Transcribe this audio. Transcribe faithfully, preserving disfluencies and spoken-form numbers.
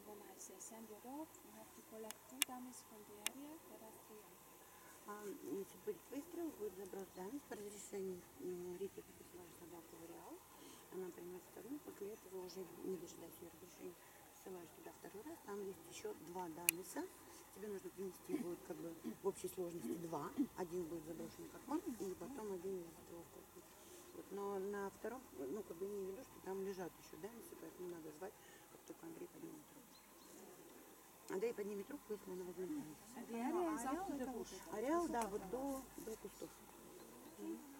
when I say send your dog, you have to collect two dummies from the area. There are three. А, значит, будет выстрел, будет заброс дамис по разрешению э, Риты, ты посылаешь собаку в ареал, она приносит одну, после этого уже не дожидаясь ее разрешения, посылаешь туда второй раз, там есть еще два дамиса, тебе нужно принести будет как бы в общей сложности два, один будет заброшен как мам, и потом один из двух. Вот, но на втором, ну как бы имею в виду, что там лежат еще дамисы, поэтому надо звать, как только Андрей поднимет трубку. Андрей поднимет трубку, если она возьмет дамис. And the area is up to the bush. Ареал, да, вот до, до кустов. Okay.